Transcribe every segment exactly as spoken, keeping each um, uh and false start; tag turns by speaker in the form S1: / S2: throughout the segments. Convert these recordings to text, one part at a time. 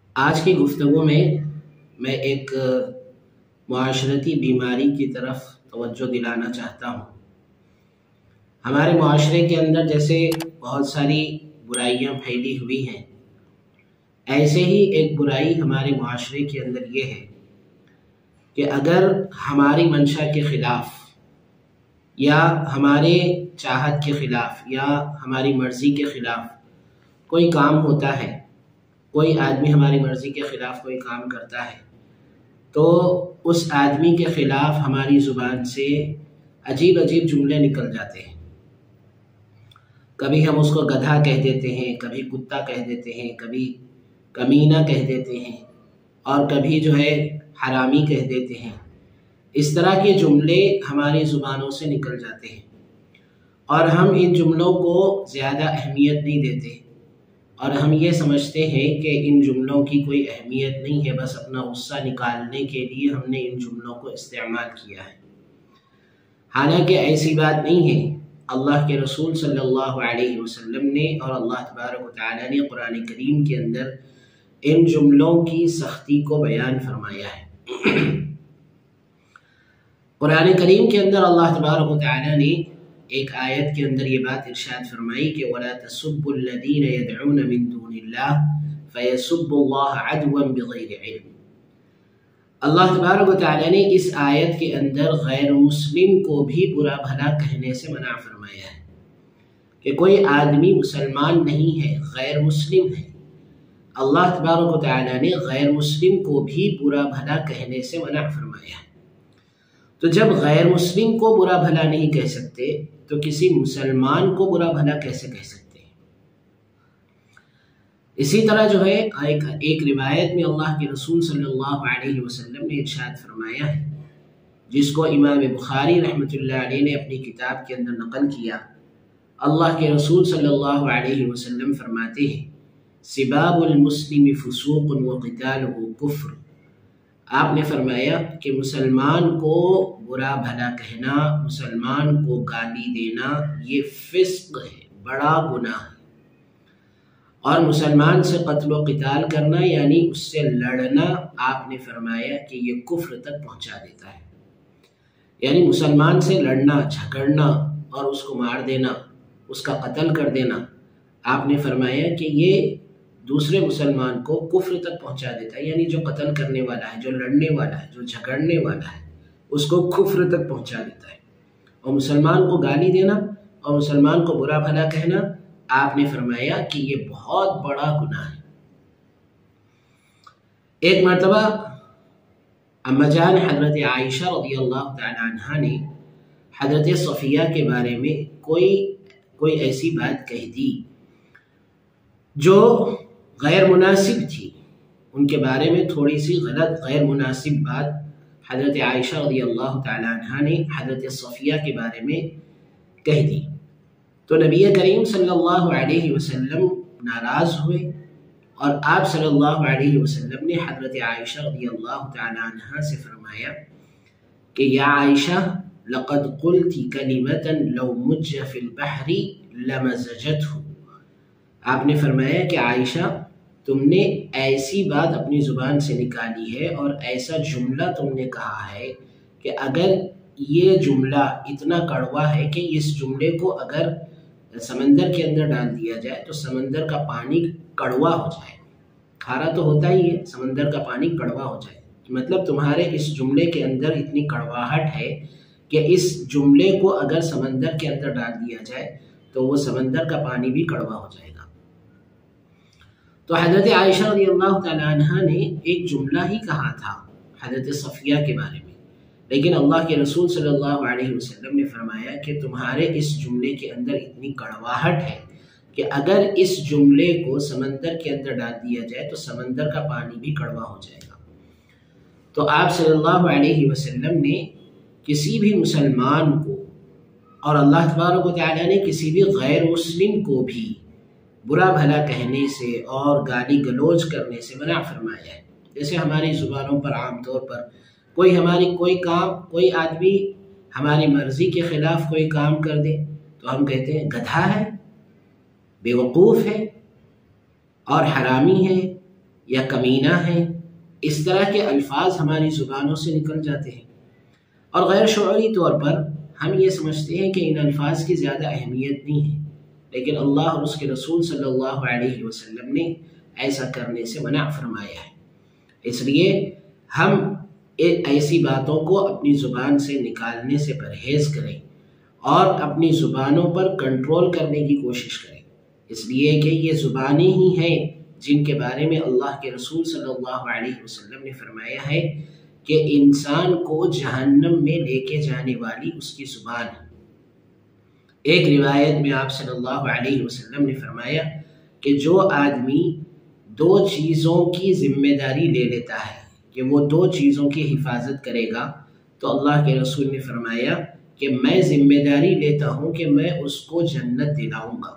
S1: آج کی گفتگو میں میں ایک معاشرتی بیماری کی طرف توجہ دلانا چاہتا ہوں۔ ہمارے معاشرے کے اندر جیسے بہت ساری برائیاں پھیلی ہوئی ہیں، ایسے ہی ایک برائی ہمارے معاشرے کے اندر یہ ہے کہ اگر ہماری منشا کے خلاف یا ہمارے چاہت کے خلاف یا ہماری مرضی کے خلاف کوئی کام ہوتا ہے، کوئی آدمی ہماری مرضی کے خلاف کوئی کام کرتا ہے، تو اس آدمی کے خلاف ہماری زبان سے عجیب عجیب جملے نکل جاتے ہیں۔ کبھی ہم اس کو گدھا کہہ دیتے ہیں، کبھی کتا کہہ دیتے ہیں، کبھی کمینہ کہہ دیتے ہیں، اور کبھی جو ہے حرامی کہہ دیتے ہیں۔ اس طرح کے جملے ہماری زبانوں سے نکل جاتے ہیں، اور ہم ان جملوں کو زیادہ اہمیت نہیں دیتے، اور ہم یہ سمجھتے ہیں کہ ان جملوں کی کوئی اہمیت نہیں ہے، بس اپنا غصہ نکالنے کے لیے ہم نے ان جملوں کو استعمال کیا ہے۔ حالانکہ ایسی بات نہیں ہے۔ اللہ کے رسول صلی اللہ علیہ وسلم نے اور اللہ تبارک و تعالیٰ نے قرآن کریم کے اندر ان جملوں کی سختی کو بیان فرمایا ہے۔ قرآن کریم کے اندر اللہ تبارک و تعالیٰ نے ایک آیت کے اندر یہ بات ارشاد فرمائی کہ وَلَا تَسُبُّوا الَّذِينَ يَدْعُونَ مِن دُونِ اللَّهِ فَيَسُبُّوا اللَّهَ عَدْوًا بِغَيْرِ عِلْمٍ۔ اللہ تبارک و تعالیٰ نے اس آیت کے اندر غیر مسلم کو بھی برا بھلا کہنے سے منع فرمایا ہے کہ کوئی آدمی مسلمان نہیں ہے، غیر مسلم ہے۔ اللہ تبارک و تعالیٰ نے غیر مسلم کو بھی برا بھلا کہنے سے منع فرمایا ہے۔ تو جب غیر مسلم کو برا بھلا نہیں کہہ سکتے تو کسی مسلمان کو برا بھلا کیسے کہہ سکتے ہیں؟ اسی طرح جو ہے ایک ایک روایت میں اللہ کے رسول صلی اللہ علیہ وسلم نے ارشاد فرمایا ہے، جس کو امام بخاری رحمۃ اللہ علیہ نے اپنی کتاب کے اندر نقل کیا۔ اللہ کے رسول صلی اللہ علیہ وسلم فرماتے ہیں سباب المسلم فسوق وقتالہ کفر۔ آپ نے فرمایا کہ مسلمان کو برا بھلا کہنا، مسلمان کو گالی دینا یہ فسق ہے، بڑا گناہ ہے، اور مسلمان سے قتل و قتال کرنا یعنی اس سے لڑنا، آپ نے فرمایا کہ یہ کفر تک پہنچا دیتا ہے۔ یعنی مسلمان سے لڑنا، جھگڑنا اور اس کو مار دینا، اس کا قتل کر دینا، آپ نے فرمایا کہ یہ دوسرے مسلمان کو کفر تک پہنچا دیتا ہے۔ یعنی جو قتل کرنے والا ہے، جو لڑنے والا ہے، جو جھگڑنے والا ہے، اس کو کفر تک پہنچا دیتا ہے۔ اور مسلمان کو گالی دینا اور مسلمان کو برا بھلا کہنا، آپ نے فرمایا کہ یہ بہت بڑا گناہ ہے۔ ایک مرتبہ اما جان حضرت عائشہ رضی اللہ تعالی عنہ نے حضرت صفیہ کے بارے میں کوئی کوئی ایسی بات کہہ دی جو غیر مناسب تھی۔ ان کے بارے میں تھوڑی سی غلط غیر مناسب بات حضرت عائشہ رضی اللہ تعالی عنہ نے حضرت صفیہ کے بارے میں کہہ دی، تو نبی کریم صلی اللہ علیہ وسلم ناراض ہوئے، اور آپ صلی اللہ علیہ وسلم نے حضرت عائشہ رضی اللہ تعالی عنہ سے فرمایا کہ یا عائشہ لقد قلت کلمة لو مج فی البحر لمزجته۔ آپ نے فرمایا کہ عائشہ تم نے ایسی بات اپنی زبان سے نکالی ہے اور ایسا جملہ تم نے کہا ہے کہ اگر یہ جملہ اتنا کڑوا ہے کہ اس جملے کو اگر سمندر کے اندر ڈال دیا جائے تو سمندر کا پانی کڑوا ہو جائے۔ کھارا تو ہوتا ہی ہے، سمندر کا پانی کڑوا ہو جائے۔ مطلب تمہارے اس جملے کے اندر اتنی کڑواہٹ ہے کہ اس جملے کو اگر سمندر کے اندر ڈال دیا جائے تو وہ سمندر کا پانی بھی کڑوا ہو جائے گا۔ تو حضرت عائشہ رضی اللہ تعالی عنہ نے ایک جملہ ہی کہا تھا حضرت صفیہ کے بارے میں، لیکن اللہ کے رسول صلی اللہ علیہ وسلم نے فرمایا کہ تمہارے اس جملے کے اندر اتنی کڑواہٹ ہے کہ اگر اس جملے کو سمندر کے اندر ڈال دیا جائے تو سمندر کا پانی بھی کڑوا ہو جائے گا۔ تو آپ صلی اللہ علیہ وسلم نے کسی بھی مسلمان کو اور اللہ تبارک و تعالیٰ نے کسی بھی غیر مسلم کو بھی برا بھلا کہنے سے اور گالی گلوچ کرنے سے منع فرمایا ہے۔ جیسے ہماری زبانوں پر عام طور پر کوئی ہماری کوئی کام، کوئی آدمی ہماری مرضی کے خلاف کوئی کام کر دے تو ہم کہتے ہیں گدھا ہے، بیوقوف ہے اور حرامی ہے یا کمینہ ہے، اس طرح کے الفاظ ہماری زبانوں سے نکل جاتے ہیں، اور غیر شعوری طور پر ہم یہ سمجھتے ہیں کہ ان الفاظ کی زیادہ اہمیت نہیں ہے، لیکن اللہ اور اس کے رسول صلی اللہ علیہ وسلم نے ایسا کرنے سے منع فرمایا ہے۔ اس لیے ہم ایسی باتوں کو اپنی زبان سے نکالنے سے پرہیز کریں اور اپنی زبانوں پر کنٹرول کرنے کی کوشش کریں، اس لیے کہ یہ زبانیں ہی ہیں جن کے بارے میں اللہ کے رسول صلی اللہ علیہ وسلم نے فرمایا ہے کہ انسان کو جہنم میں لے کے جانے والی اس کی زبان ہے۔ ایک روایت میں آپ صلی اللہ علیہ وسلم نے فرمایا کہ جو آدمی دو چیزوں کی ذمہ داری لے لیتا ہے کہ وہ دو چیزوں کی حفاظت کرے گا، تو اللہ کے رسول نے فرمایا کہ میں ذمہ داری لیتا ہوں کہ میں اس کو جنت دلاؤں گا۔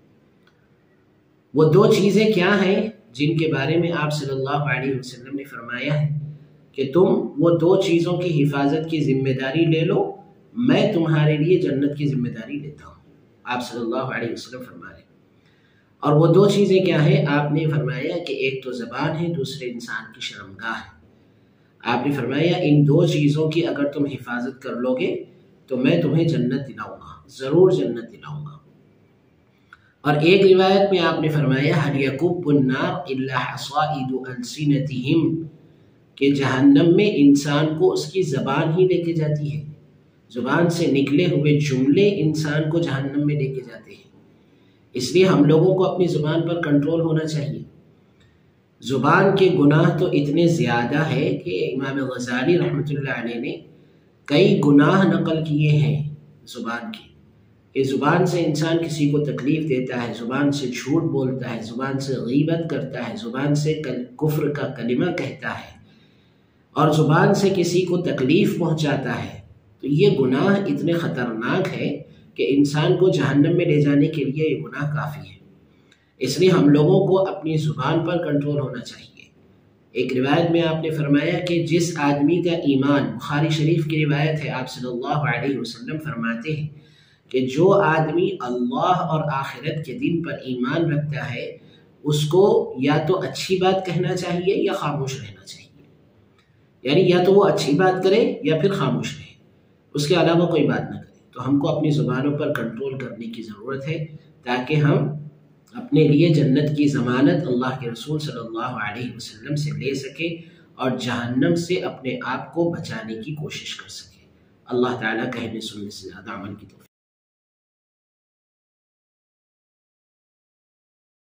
S1: وہ دو چیزیں کیا ہیں جن کے بارے میں آپ صلی اللہ علیہ وسلم نے فرمایا ہے کہ تم وہ دو چیزوں کی حفاظت کی ذمہ داری لے لو، میں تمہارے لیے جنت کی ذمہ داری لیتا ہوں، آپ صلی اللہ علیہ وسلم فرما رہے ہیں۔ اور وہ دو چیزیں کیا ہیں؟ آپ نے فرمایا کہ ایک تو زبان ہے، دوسرے انسان کی شرمگاہ ہے۔ آپ نے فرمایا ان دو چیزوں کی اگر تم حفاظت کر لو گے تو میں تمہیں جنت دلاؤں گا، ضرور جنت دلاؤں گا۔ اور ایک روایت میں آپ نے فرمایا هَلْ يَكُبُّ النَّارِ إِلَّا حَصَائِدُ أَلْسِنَتِهِمْ، کہ جہنم میں انسان کو اس کی زبان ہی لے کے جاتی ہے، زبان سے نکلے ہوئے جملے انسان کو جہنم میں لے کے جاتے ہیں۔ اس لیے ہم لوگوں کو اپنی زبان پر کنٹرول ہونا چاہیے۔ زبان کے گناہ تو اتنے زیادہ ہے کہ امام غزالی رحمۃ اللہ علیہ نے کئی گناہ نقل کیے ہیں زبان کے، کہ زبان سے انسان کسی کو تکلیف دیتا ہے، زبان سے جھوٹ بولتا ہے، زبان سے غیبت کرتا ہے، زبان سے کفر کا کلمہ کہتا ہے، اور زبان سے کسی کو تکلیف پہنچاتا ہے، تو یہ گناہ اتنے خطرناک ہے کہ انسان کو جہنم میں لے جانے کے لیے یہ گناہ کافی ہے۔ اس لیے ہم لوگوں کو اپنی زبان پر کنٹرول ہونا چاہیے۔ ایک روایت میں آپ نے فرمایا کہ جس آدمی کا ایمان، بخاری شریف کی روایت ہے، آپ صلی اللہ علیہ وسلم فرماتے ہیں کہ جو آدمی اللہ اور آخرت کے دن پر ایمان رکھتا ہے اس کو یا تو اچھی بات کہنا چاہیے یا خاموش رہنا چاہیے، یعنی یا تو وہ اچھی بات کرے یا پھر خاموش رہے، اس کے علاوہ کوئی بات نہ کرے۔ تو ہم کو اپنی زبانوں پر کنٹرول کرنے کی ضرورت ہے تاکہ ہم اپنے لیے جنت کی ضمانت اللہ کے رسول صلی اللہ علیہ وسلم سے لے سکیں اور جہنم سے اپنے آپ کو بچانے کی کوشش کر سکیں۔ اللہ تعالیٰ کہنے سننے سے زیادہ عمل کی توفیق